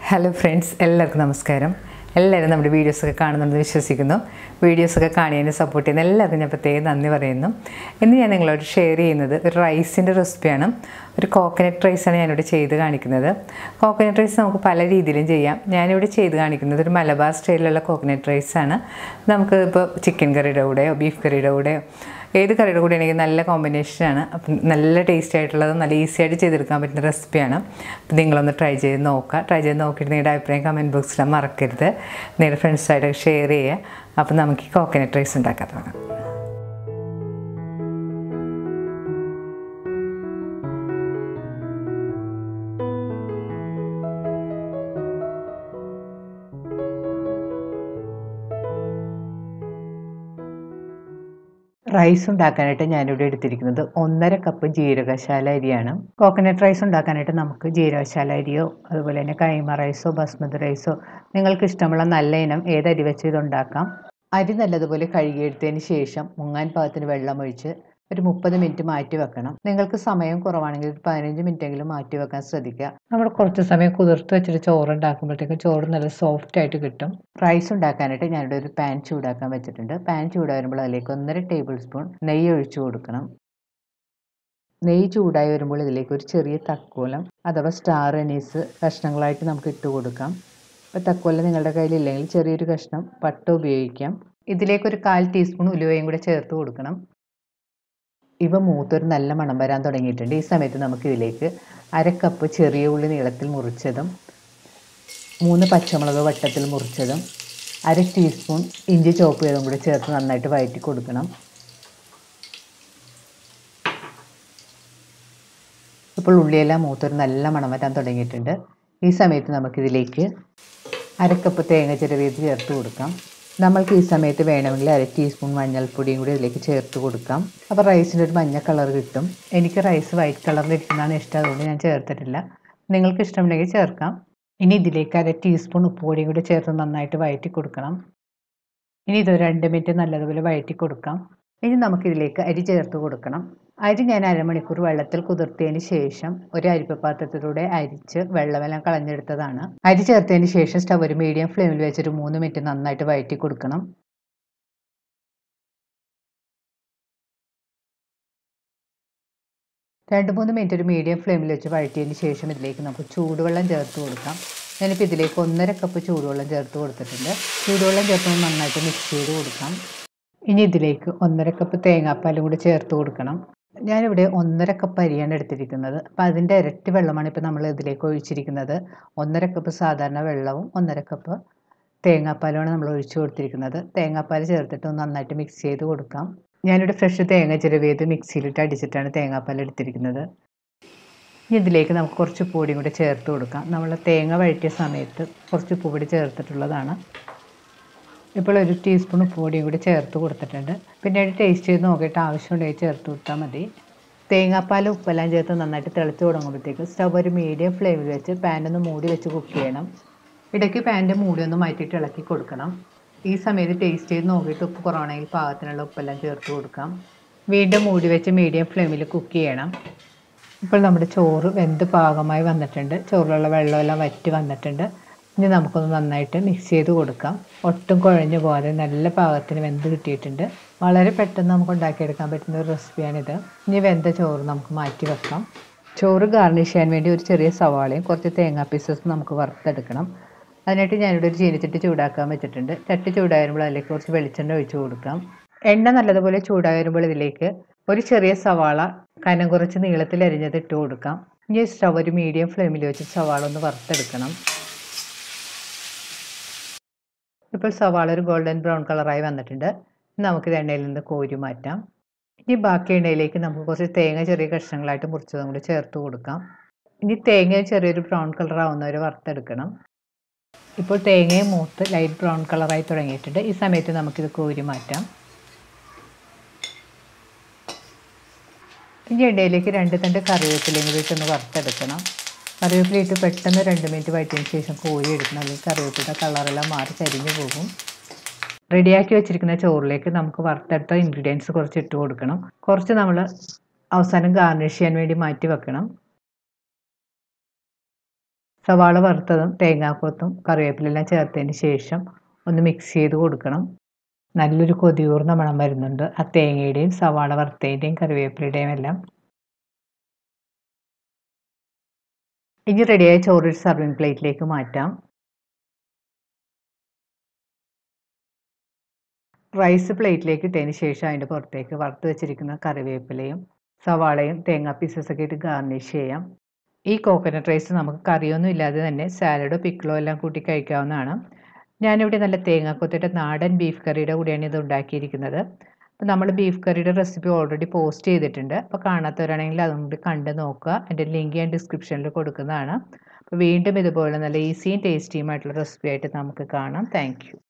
Hello friends, എല്ലാവർക്കും നമസ്കാരം. എല്ലാവരും നമ്മുടെ വീഡിയോസ് ഒക്കെ കാണുന്നുണ്ടെന്ന് വിശ്വസിക്കുന്നു. വീഡിയോസ് ഒക്കെ കാണുന്നതിന് സപ്പോർട്ട് ചെയ്യുന്ന എല്ലാവർക്കും ഞാൻ പ്രത്യേകം നന്ദി പറയുന്നു. ഇന്ന് ഞാൻ നിങ്ങളോട് ഷെയർ ചെയ്യുന്നത് ഒരു റൈസിൻ്റെ റെസിപ്പിയാണ്. ഒരു കോക്കനട്ട് റൈസാണ് ഞാനിവിടെ ചെയ്ത് കാണിക്കുന്നത്. കോക്കനട്ട് റൈസ് നമുക്ക് പല രീതിയിലും ചെയ്യാം. ഞാനിവിടെ ചെയ്ത് കാണിക്കുന്നത് ഒരു മലബാർ സ്റ്റൈലിലുള്ള കോക്കനട്ട് റൈസാണ്. നമുക്ക് ഇപ്പോൾ ചിക്കൻ കറിയുടെ കൂടെയോ ബീഫ് കറിയുടെ കൂടെയോ ഏത് കറിയുടെ കൂടെ ആണെങ്കിൽ നല്ല കോമ്പിനേഷനാണ്. അപ്പം നല്ല ടേസ്റ്റ് ആയിട്ടുള്ളത് നല്ല ഈസി ആയിട്ട് ചെയ്തെടുക്കാൻ പറ്റുന്ന റെസിപ്പിയാണ്. അപ്പം നിങ്ങളൊന്ന് ട്രൈ ചെയ്ത് നോക്കുക. ട്രൈ ചെയ്ത് നോക്കിയിട്ട് നിങ്ങളുടെ അഭിപ്രായം കമൻറ്റ് ബോക്സിൽ മറക്കരുത്. നിങ്ങളുടെ ഫ്രണ്ട്സായിട്ടൊക്കെ ഷെയർ ചെയ്യുക. അപ്പം നമുക്ക് ഈ കോക്കനട്ട് റൈസ് ഉണ്ടാക്കാൻ തുടങ്ങാം. റൈസ് ഉണ്ടാക്കാനായിട്ട് ഞാനിവിടെ എടുത്തിരിക്കുന്നത് 1.5 കപ്പ് ജീരകശാല അരിയാണ്. കോക്കനട്ട് റൈസ് ഉണ്ടാക്കാനായിട്ട് നമുക്ക് ജീരകശാല അരിയോ അതുപോലെ തന്നെ കൈമ റൈസോ ബസ്മതി റൈസോ നിങ്ങൾക്ക് ഇഷ്ടമുള്ള നല്ല ഇനം ഏത് അരി വെച്ച് ഇതുണ്ടാക്കാം. അരി നല്ലതുപോലെ കഴുകിയെടുത്തതിന് ശേഷം മുങ്ങാൻ പാകത്തിന് വെള്ളമൊഴിച്ച് ഒരു 30 മിനിറ്റ് മാറ്റി വെക്കണം. നിങ്ങൾക്ക് സമയം കുറവാണെങ്കിൽ ഒരു 15 മിനിറ്റെങ്കിലും മാറ്റി വെക്കാൻ ശ്രദ്ധിക്കുക. നമ്മൾ കുറച്ച് സമയം കുതിർത്ത് വെച്ചിട്ട് ചോറ് ഉണ്ടാക്കുമ്പോഴത്തേക്കും ചോറ് നല്ല സോഫ്റ്റ് ആയിട്ട് കിട്ടും. റൈസ് ഉണ്ടാക്കാനായിട്ട് ഞാനിവിടെ ഒരു പാൻ ചൂടാക്കാൻ വെച്ചിട്ടുണ്ട്. പാൻ ചൂടാകുമ്പോൾ അതിലേക്ക് 1.5 ടേബിൾ സ്പൂൺ നെയ്യ് ഒഴിച്ചു കൊടുക്കണം. നെയ്യ് ചൂടായി വരുമ്പോൾ ഇതിലേക്ക് ഒരു ചെറിയ തക്കോലം അഥവാ സ്റ്റാർ അനീസ് കഷ്ണങ്ങളായിട്ട് നമുക്ക് ഇട്ട് കൊടുക്കാം. അപ്പോൾ തക്കോലം നിങ്ങളുടെ കയ്യിലില്ലെങ്കിൽ ചെറിയൊരു കഷ്ണം പട്ട ഉപയോഗിക്കാം. ഇതിലേക്ക് ഒരു 1/4 ടീസ്പൂൺ ഉലുവയും കൂടെ ചേർത്ത് കൊടുക്കണം. ഇവ മൂത്തൊരു നല്ല മണം വരാൻ തുടങ്ങിയിട്ടുണ്ട്. ഈ സമയത്ത് നമുക്കിതിലേക്ക് 1/2 കപ്പ് ചെറിയ ഉള്ളി നീളത്തിൽ മുറിച്ചതും 3 പച്ചമുളക് വട്ടത്തിൽ മുറിച്ചതും 1/2 ടീസ്പൂൺ ഇഞ്ചി ചോപ്പ് ചെയ്തതും കൂടി ചേർത്ത് നന്നായിട്ട് വഴറ്റി കൊടുക്കണം. ഇപ്പോൾ ഉള്ളിയെല്ലാം മൂത്തൊരു നല്ല മണം വരാൻ തുടങ്ങിയിട്ടുണ്ട്. ഈ സമയത്ത് നമുക്കിതിലേക്ക് 1/2 കപ്പ് തേങ്ങ ചിരവിയത് ചേർത്ത് കൊടുക്കാം. നമ്മൾക്ക് ഈ സമയത്ത് വേണമെങ്കിൽ 1/2 ടീസ്പൂൺ മഞ്ഞൾപ്പൊടിയും കൂടി ഇതിലേക്ക് ചേർത്ത് കൊടുക്കാം. അപ്പോൾ റൈസിൻ്റെ ഒരു മഞ്ഞ കളർ കിട്ടും. എനിക്ക് റൈസ് വൈറ്റ് കളറിൽ ഇരിക്കുന്നതാണ് ഇഷ്ടം, അതുകൊണ്ട് ഞാൻ ചേർത്തിട്ടില്ല. നിങ്ങൾക്ക് ഇഷ്ടമുണ്ടെങ്കിൽ ചേർക്കാം. ഇനി ഇതിലേക്ക് 1/2 ടീസ്പൂൺ ഉപ്പുപൊടിയും കൂടി ചേർത്ത് നന്നായിട്ട് വഴറ്റി കൊടുക്കണം. ഇനി ഇത് 2 മിനിറ്റ് നല്ലതുപോലെ വഴറ്റി കൊടുക്കാം. ഇനി നമുക്കിതിലേക്ക് അരി ചേർത്ത് കൊടുക്കണം. അരി ഞാൻ അരമണിക്കൂർ വെള്ളത്തിൽ കുതിർത്തതിന് ശേഷം ഒരു അരിപ്പ പാത്രത്തിലൂടെ അരിച്ച് വെള്ളമെല്ലാം കളഞ്ഞെടുത്തതാണ്. അരി ചേർത്തതിന് ശേഷം സ്റ്റവ് ഒരു മീഡിയം ഫ്ലെയിമിൽ വെച്ചൊരു 3 മിനിറ്റ് നന്നായിട്ട് വഴറ്റി കൊടുക്കണം. 2-3 മിനിറ്റ് ഒരു മീഡിയം ഫ്ലെയിമിൽ വെച്ച് വഴറ്റിയതിന് ശേഷം ഇതിലേക്ക് നമുക്ക് ചൂടുവെള്ളം ചേർത്ത് കൊടുക്കാം. ഞാനിപ്പോൾ ഇതിലേക്ക് 1.5 കപ്പ് ചൂടുവെള്ളം ചേർത്ത് കൊടുത്തിട്ടുണ്ട്. ചൂടുവെള്ളം ചേർത്ത് നന്നായിട്ട് മിക്സ് ചെയ്ത് കൊടുക്കാം. ഇനി ഇതിലേക്ക് 1.5 കപ്പ് തേങ്ങാപ്പാലും കൂടി ചേർത്ത് കൊടുക്കണം. ഞാനിവിടെ 1.5 കപ്പ് അരിയാണ് എടുത്തിരിക്കുന്നത്. അപ്പോൾ അതിൻ്റെ ഇരട്ടി വെള്ളമാണ് ഇപ്പോൾ നമ്മൾ ഇതിലേക്ക് ഒഴിച്ചിരിക്കുന്നത്. 1.5 കപ്പ് സാധാരണ വെള്ളവും 1.5 കപ്പ് തേങ്ങാപ്പാലുമാണ് നമ്മൾ ഒഴിച്ചു കൊടുത്തിരിക്കുന്നത്. തേങ്ങാപ്പാൽ ചേർത്തിട്ട് നന്നായിട്ട് മിക്സ് ചെയ്ത് കൊടുക്കാം. ഞാനിവിടെ ഫ്രഷ് തേങ്ങ ചിരവിയത് മിക്സിയിലിട്ട് അടിച്ചിട്ടാണ് തേങ്ങാപ്പാൽ എടുത്തിരിക്കുന്നത്. ഇനി ഇതിലേക്ക് നമുക്ക് കുറച്ച് പൊടിയും കൂടി ചേർത്ത് കൊടുക്കാം. നമ്മൾ തേങ്ങ വഴറ്റിയ സമയത്ത് കുറച്ച് പൊടി ചേർത്തിട്ടുള്ളതാണ്. ഇപ്പോൾ ഒരു ടീസ്പൂൺ ഉപ്പുപൊടിയും കൂടി ചേർത്ത് കൊടുത്തിട്ടുണ്ട്. പിന്നീട് ടേസ്റ്റ് ചെയ്ത് നോക്കിയിട്ട് ആവശ്യമുണ്ടെങ്കിൽ ചേർത്ത് കൊടുത്താൽ മതി. തേങ്ങാപ്പാൽ ഉപ്പെല്ലാം ചേർത്ത് നന്നായിട്ട് തിളച്ച് തുടങ്ങുമ്പോഴത്തേക്ക് സ്റ്റവ് ഒരു മീഡിയം ഫ്ലെയിമിൽ വെച്ച് പാനൊന്ന് മൂടി വെച്ച് കുക്ക് ചെയ്യണം. ഇടയ്ക്ക് പാൻ്റെ മൂടി ഒന്ന് മാറ്റിയിട്ട് ഇളക്കി കൊടുക്കണം. ഈ സമയത്ത് ടേസ്റ്റ് ചെയ്ത് നോക്കിയിട്ട് ഉപ്പ് കുറവാണെങ്കിൽ പാകത്തിനുള്ള ഉപ്പെല്ലാം ചേർത്ത് കൊടുക്കാം. വീണ്ടും മൂടി വെച്ച് മീഡിയം ഫ്ലെയിമിൽ കുക്ക് ചെയ്യണം. ഇപ്പോൾ നമ്മുടെ ചോറ് വെന്ത് പാകമായി വന്നിട്ടുണ്ട്. ചോറിലുള്ള വെള്ളമെല്ലാം വറ്റി വന്നിട്ടുണ്ട്. ഇനി നമുക്കൊന്ന് നന്നായിട്ട് മിക്സ് ചെയ്ത് കൊടുക്കാം. ഒട്ടും കുഴഞ്ഞു പോകാതെ നല്ല പാകത്തിന് വെന്ത് കിട്ടിയിട്ടുണ്ട്. വളരെ പെട്ടെന്ന് നമുക്ക് ഉണ്ടാക്കിയെടുക്കാൻ പറ്റുന്ന ഒരു റെസിപ്പിയാണിത്. ഇനി വെന്ത ചോറ് നമുക്ക് മാറ്റി വെക്കാം. ചോറ് ഗാർണിഷ് ചെയ്യാൻ വേണ്ടി ഒരു ചെറിയ സവാളയും കുറച്ച് തേങ്ങാ പീസസ് നമുക്ക് വറുത്തെടുക്കണം. അതിനായിട്ട് ഞാനിവിടെ ഒരു ചീനിച്ചട്ടി ചൂടാക്കാൻ വെച്ചിട്ടുണ്ട്. ചട്ടി ചൂടായി വരുമ്പോൾ അതിലേക്ക് കുറച്ച് വെളിച്ചെണ്ണ ഒഴിച്ച് കൊടുക്കാം. എണ്ണ നല്ലതുപോലെ ചൂടായി വരുമ്പോൾ ഇതിലേക്ക് ഒരു ചെറിയ സവാള കനം കുറച്ച് നീളത്തിൽ അരിഞ്ഞത് ഇട്ട് കൊടുക്കാം. ഇനി സ്റ്റവ് ഒരു മീഡിയം ഫ്ലെയിമിൽ വെച്ച് സവാള ഒന്ന് വറുത്തെടുക്കണം. ഇപ്പോൾ സവാള ഒരു ഗോൾഡൻ ബ്രൗൺ കളറായി വന്നിട്ടുണ്ട്. നമുക്കിത് എണ്ണയിൽ നിന്ന് കോരി മാറ്റാം. ഇനി ബാക്കി എണ്ണയിലേക്ക് നമുക്ക് കുറച്ച് തേങ്ങ ചെറിയ കഷ്ണങ്ങളായിട്ട് മുറിച്ചതും കൂടി ചേർത്ത് കൊടുക്കാം. ഇനി തേങ്ങ ചെറിയൊരു ബ്രൗൺ കളർ ആവുന്നവരെ വറുത്തെടുക്കണം. ഇപ്പോൾ തേങ്ങയും മൂത്ത് ലൈറ്റ് ബ്രൗൺ കളറായി തുടങ്ങിയിട്ടുണ്ട്. ഈ സമയത്ത് നമുക്കിത് കോരി മാറ്റാം. ഇനി എണ്ണയിലേക്ക് 2 തണ്ട് കറിവേപ്പിലയും കൂടി ഇട്ടൊന്ന് വറുത്തെടുക്കണം. കറിവേപ്പില ഇട്ട് പെട്ടെന്ന് 2 മിനിറ്റ് വഴറ്റിയതിന് ശേഷം കോരി എടുക്കണം. അല്ലെങ്കിൽ കറിവേപ്പിലയുടെ കളറെല്ലാം മാറി കരിഞ്ഞു പോകും. റെഡിയാക്കി വെച്ചിരിക്കുന്ന ചോറിലേക്ക് നമുക്ക് വറുത്തെടുത്ത ഇൻഗ്രീഡിയൻസ് കുറച്ച് ഇട്ട് കൊടുക്കണം. കുറച്ച് നമ്മൾ അവസാനം ഗാർണിഷ് ചെയ്യാൻ വേണ്ടി മാറ്റി വെക്കണം. സവാള വറുത്തതും തേങ്ങാക്കൊത്തും കറിവേപ്പിലെല്ലാം ചേർത്തതിന് ശേഷം ഒന്ന് മിക്സ് ചെയ്ത് കൊടുക്കണം. നല്ലൊരു കൊതിയൂർന്ന മണം വരുന്നുണ്ട് ആ തേങ്ങയുടെയും സവാള വറുത്തതിൻ്റെയും കറിവേപ്പിലയുടെയും എല്ലാം. ഇനി റെഡിയായ ചോറ് ഒരു സർവിങ് പ്ലേറ്റിലേക്ക് മാറ്റാം. റൈസ് പ്ലേറ്റിലേക്ക് ഇട്ടതിന് ശേഷം അതിൻ്റെ പുറത്തേക്ക് വറുത്ത് വെച്ചിരിക്കുന്ന കറിവേപ്പിലയും സവാളയും തേങ്ങാ പീസസൊക്കെ ഇട്ട് ഗാർണിഷ് ചെയ്യാം. ഈ കോക്കനട്ട് റൈസ് നമുക്ക് കറിയൊന്നും ഇല്ലാതെ തന്നെ സാലഡോ പിക്കിളോ എല്ലാം കൂട്ടി കഴിക്കാവുന്നതാണ്. ഞാനിവിടെ നല്ല തേങ്ങാക്കൊത്തിട്ട് നാടൻ ബീഫ് കറിയുടെ കൂടെയാണ് ഇത് ഉണ്ടാക്കിയിരിക്കുന്നത്. അപ്പോൾ നമ്മൾ ബീഫ് കറിയുടെ റെസിപ്പി ഓൾറെഡി പോസ്റ്റ് ചെയ്തിട്ടുണ്ട്. അപ്പോൾ കാണാത്തവരാണെങ്കിൽ അതും കൂടി കണ്ട് നോക്കുക. എൻ്റെ ലിങ്ക് ഞാൻ ഡിസ്ക്രിപ്ഷനിൽ കൊടുക്കുന്നതാണ്. അപ്പോൾ വീണ്ടും ഇതുപോലെ നല്ല ഈസിയും ടേസ്റ്റിയുമായിട്ടുള്ള റെസിപ്പി ആയിട്ട് നമുക്ക് കാണാം. Thank U.